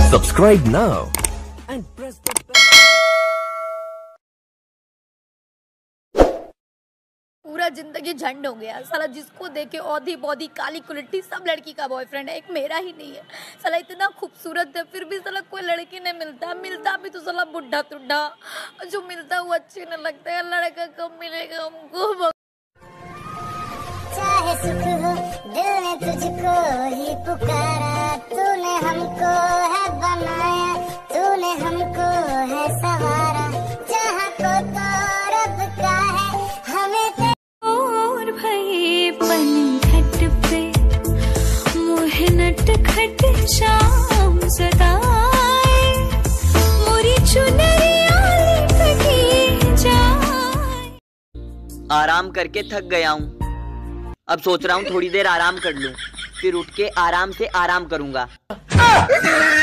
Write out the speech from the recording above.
Subscribe now and press the bell. पूरा जिंदगी झंड हो गया साला, जिसको देखे औधी बौधी काली कुलट्टी सब लड़की का बॉयफ्रेंड है, एक मेरा ही नहीं है साला। इतना खूबसूरत है फिर भी साला कोई लड़की नहीं मिलता भी तो साला बुढ़ा तुड्ढा, जो मिलता वो अच्छे न लगता है। लड़का कब मिलेगा हमको? चाहे सुख हो दिल ने तुझको ही पुकारा, तूने हमको है बनाया, तूने हमको है सवारा, जहाँ को तो रब का है हमें और भई पनघट पे मोहनट खट शाम सदाए, मोरी चुनरिया लिपटी जाए। आराम करके थक गया हूँ, अब सोच रहा हूँ थोड़ी देर आराम कर लूँ, फिर उठ के आराम से आराम करूँगा।